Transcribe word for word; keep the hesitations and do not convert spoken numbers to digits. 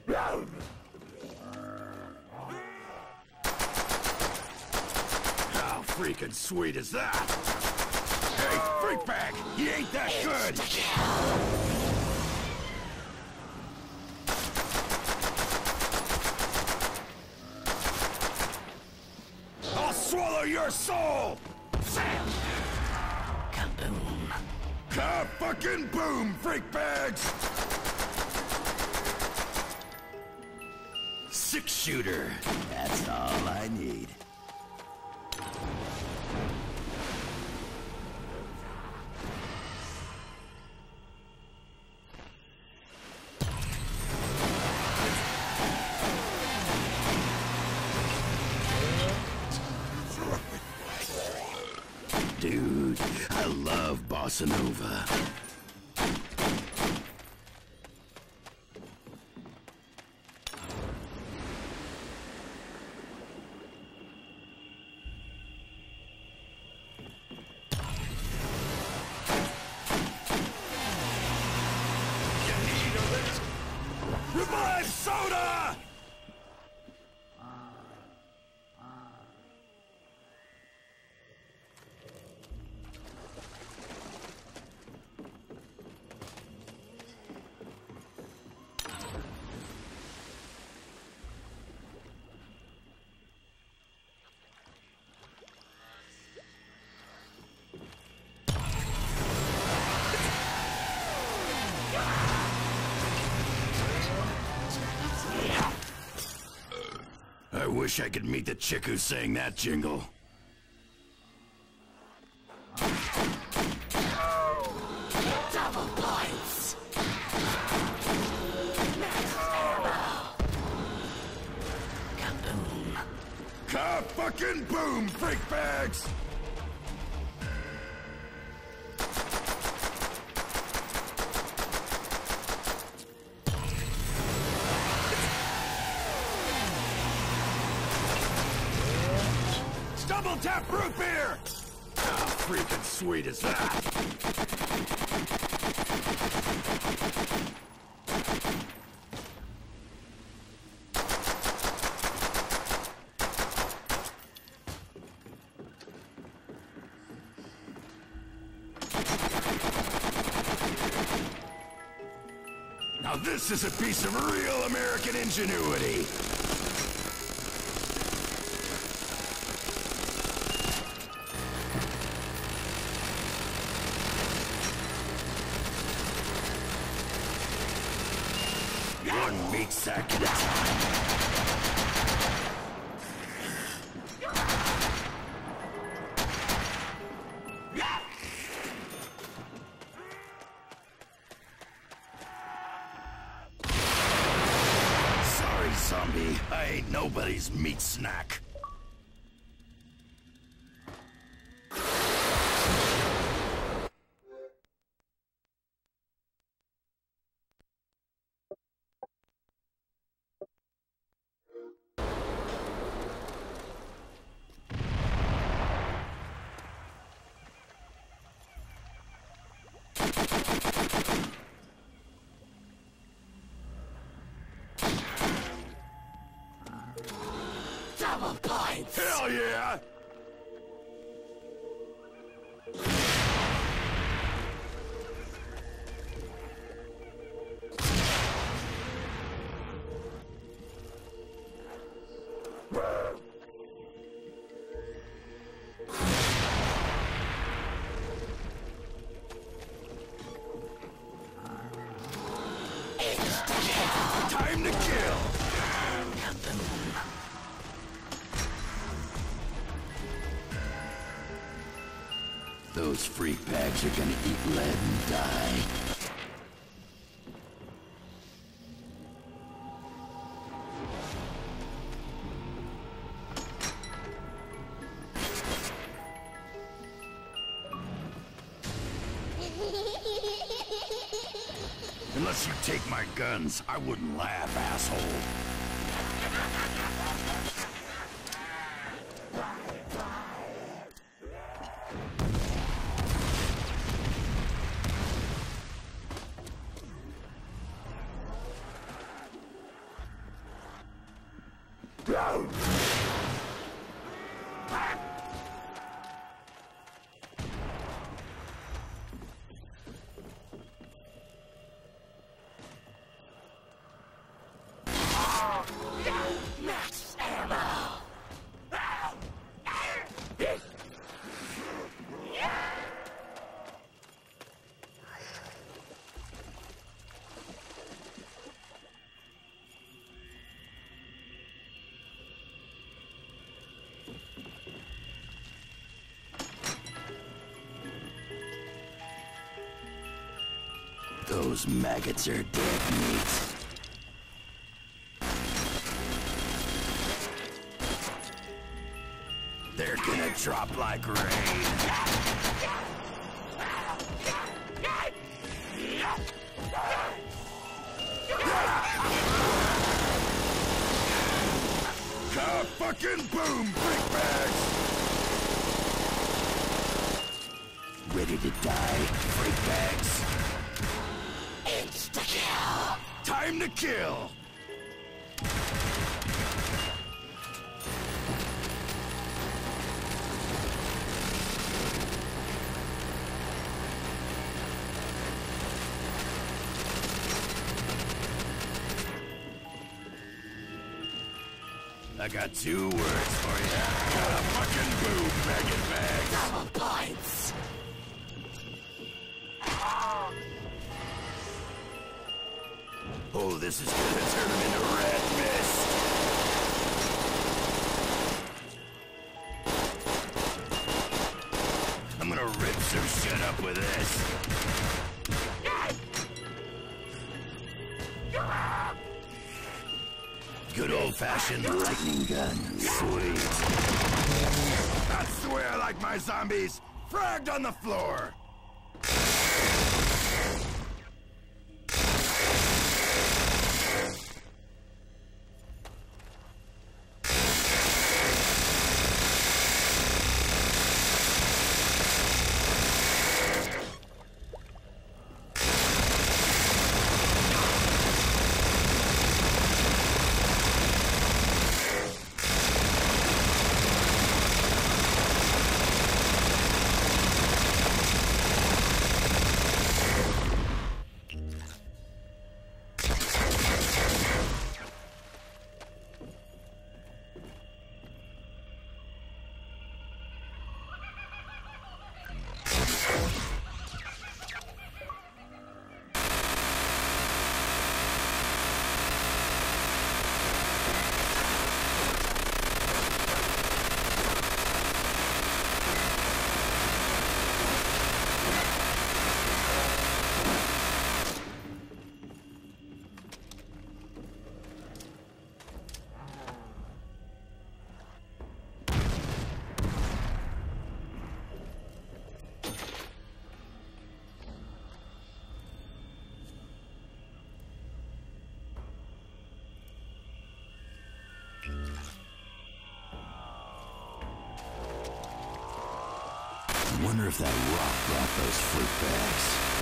How freaking sweet is that? Hey, freakbag! He ain't that good! I'll swallow your soul! Kaboom. Ka-fucking-boom, freakbags! Six-shooter. That's all I need. Dude, I love Bossa Nova. Revive soda! I wish I could meet the chick who sang that jingle. Double points. Max ammo. Kaboom. Ka-fucking-boom, freakbags! Double tap root beer! How freaking sweet is that? Now this is a piece of real American ingenuity. One meat sack at a time. Sorry, zombie. I ain't nobody's meat snack. Double points. Hell yeah! Time to kill! Those freak bags are gonna eat lead and die. Unless you take my guns, I wouldn't laugh, asshole. Max ammo. Those maggots are dead meat. They're gonna drop like rain. Ka-fucking boom, freak bags! Ready to die, freak bags? Insta-kill. Time to kill! I got two words for you. Got a fucking boom, maggot bags. Double points. Oh, this is gonna turn him into red mist. I'm gonna rip some shit up with this. Good old-fashioned lightning gun. Sweet. That's the way I like my zombies. Fragged on the floor. I wonder if that rock brought those fruit bags.